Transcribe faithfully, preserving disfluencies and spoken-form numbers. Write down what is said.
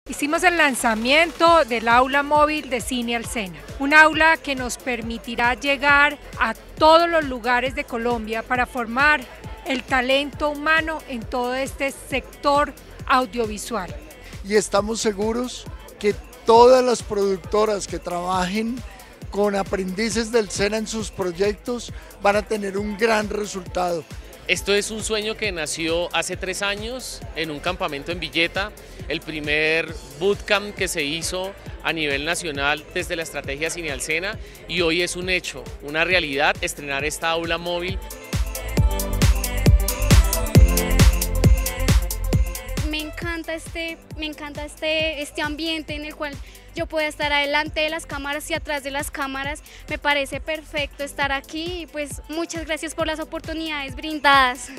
Hicimos el lanzamiento del aula móvil de Cine al Sena, un aula que nos permitirá llegar a todos los lugares de Colombia para formar el talento humano en todo este sector audiovisual. Y estamos seguros que todas las productoras que trabajen con aprendices del Sena en sus proyectos van a tener un gran resultado. Esto es un sueño que nació hace tres años en un campamento en Villeta, el primer bootcamp que se hizo a nivel nacional desde la estrategia Cine al Sena, y hoy es un hecho, una realidad, estrenar esta aula móvil. Me encanta este, me encanta este, este ambiente en el cual yo pueda estar adelante de las cámaras y atrás de las cámaras. Me parece perfecto estar aquí y pues muchas gracias por las oportunidades brindadas.